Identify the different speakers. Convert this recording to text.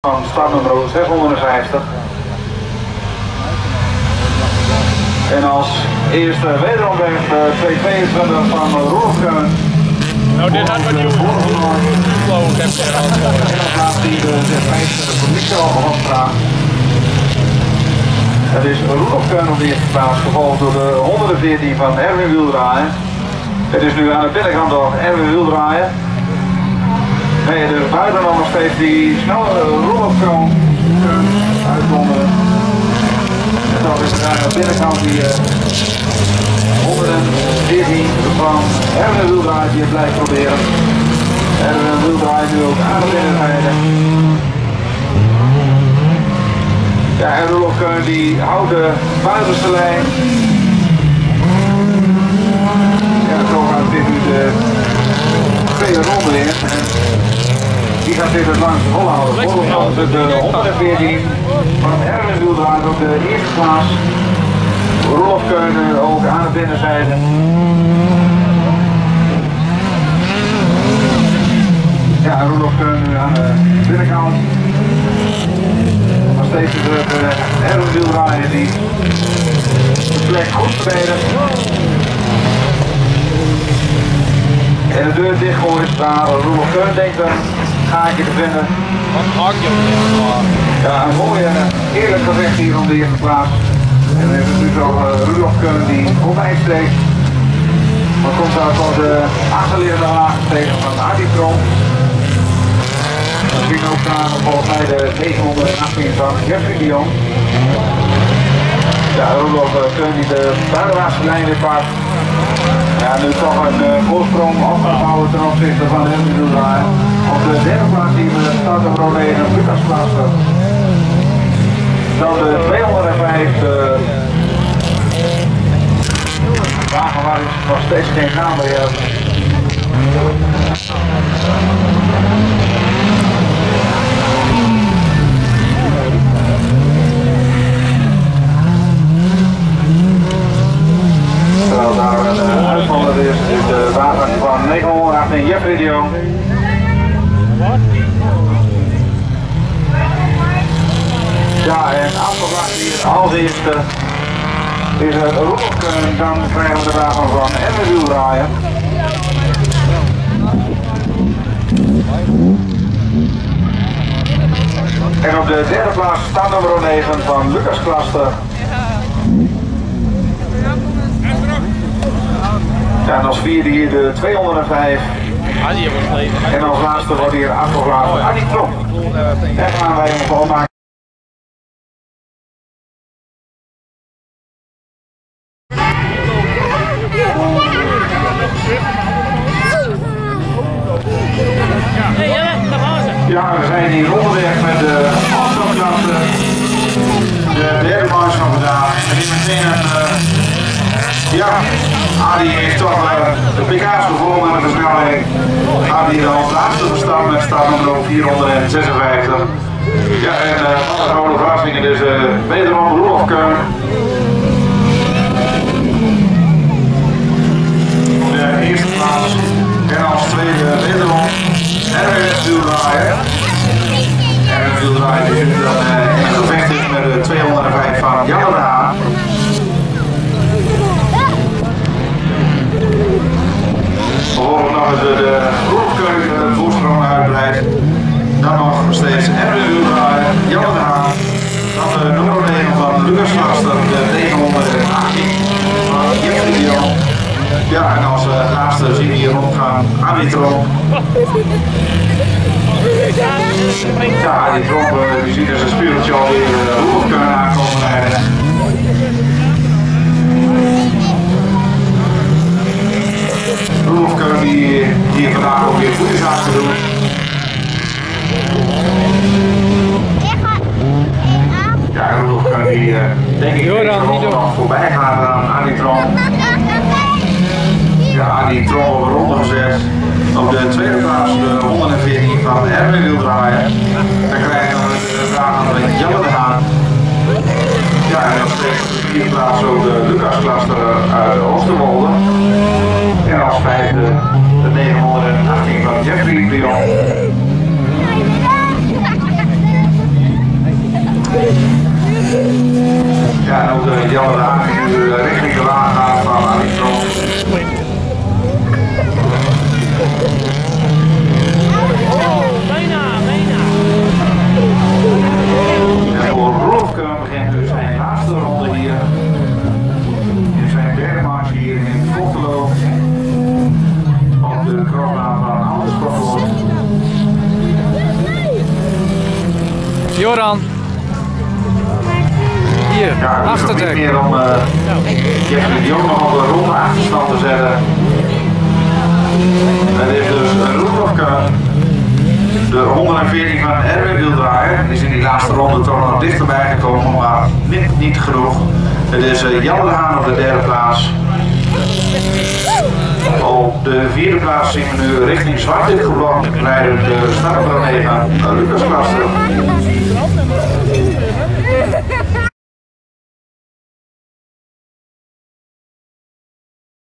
Speaker 1: Van startnummer 650. En als eerste wederom weg de 222 van Rolf Keun.
Speaker 2: Nou, dit had we niet flow heb je er al.
Speaker 1: Laat die de publiek al afvraagt. Het is Rolf Keun op de eerste plaats, gevolgd door de 114 van Erwin Wieldraaien. Het is nu aan de binnenkant door Erwin Wieldraaien. Nee, de buitenland nog steeds die snelle Rolf Keun uitkomen. En dan is er aan de binnenkant die 114 van Erwin Wieldraaien die het blijft proberen. Erwin Wieldraaien nu ook aan de binnenzijde. Ja, en Rolf Keun die houdt de buitenste lijn. Ja, zo gaat dit nu de tweede ronde in. Die gaat dit het langste volhouden. Volgens de 114 van Erwin Wieldraaien op de eerste plaats. Rolf Keun ook aan de binnenzijde. Ja, Rolf Keun nu aan de binnenkant. Nog steeds de Erwin Wieldraaien die de plek goed verdedigt. En de deur dichtgooit waar Rolf Keun denkt een gaatje te vinden.
Speaker 2: Wat hak je op?
Speaker 1: Ja, een mooie eerlijk gevecht hier om de eerste plaats. En dan hebben we nu zo Rolf Keun die voorbij steekt. Dan komt daar van de achterliggende wagen tegen van Aditron. Misschien ook daar volgens mij de 918 van Jeffrey Dion. Ja, Rolf Keun die de buitenwaartse lijn weer pakt. Ja, nu toch een voorsprong op gaan houden ten opzichte van Erwin Wieldraaien. Op de derde plaats zien we starter Romein en Lucas Klaster. Dan de 205 wagen waar ik nog steeds geen naam bij heb. Terwijl daar een uitvaller is de wagen van 918 Jeffrey Dion. Ja, en afgevraagd hier als eerste is het Rolf Keun. Dan krijgen we de wagen van Erwin Wieldraaien. En op de derde plaats staat nummer 9 van Lucas Klaster. Ja, en als vierde hier de 205. En als laatste wordt hier afgevraagd Aditron. En gaan wij hem gewoon maken. Ja, we zijn hier onderweg met de afstandklasse. De derde manche van vandaag. En die meteen een... ja, Adi heeft toch de pk's gevonden met de versnelling. Adi dan als laatste gestart met startnummer 456. Ja, en van de grote verrassingen dus wederom Rolf Keun. Op de eerste plaats. En als tweede wederom Erwin Wieldraaien. Erwin Wieldraaien die nu dan in het gevecht is met de 205 van Janne de Haan. Vervolgens nog eens de Rolf Keun voorsprong uitbreidt. Dan nog steeds Erwin Wieldraaien, Janne de Haan. Dan de nummer 9 van Lucas Klaster, de 918 van Jeffrey Dion. Ja, en als laatste zien we hier rondgaan Aditron. Ja, Aditron, die ziet dus een spiegeltje alweer Rolf Keun aankomen rijden. Rolf Keun die hier vandaag ook weer goede zaken doen. Ja, Rolf Keun die denk ik nog voorbij gaat aan Aditron. Ja, die Tron op ronde gezet. Op de tweede plaats de 114 van Erwin Wieldraaien. Dan krijgen we de vraag aan de Janne de Haan. Ja, en op de vierde plaats ook de Lucas Klaster uit Oosterwolde. En als vijfde de 918 van Jeffrey Dion. Ja, en ook de Jelle Haag die nu richting de Laan gaat van Aritron.
Speaker 2: Bijna.
Speaker 1: En voor Rolfke begint dus zijn laatste ronde hier. In zijn derde marge hier in Votelo. Op de crossbaan van Andersbroek.
Speaker 3: Joran. Hier,
Speaker 1: Ja, het is nog niet
Speaker 3: achterdek.
Speaker 1: meer om Jeffrey de Jong nog op een ronde achterstand te zetten. Het is dus Rolfke. De 114 van Erwin Wieldraaier is in die laatste ronde toch nog dichterbij gekomen, maar niet genoeg. Het is Jelle de Haan op de derde plaats. Op de vierde plaats zien we nu richting Zwart-Wit geblokt rijden de startbrandeven Lucas Klaster.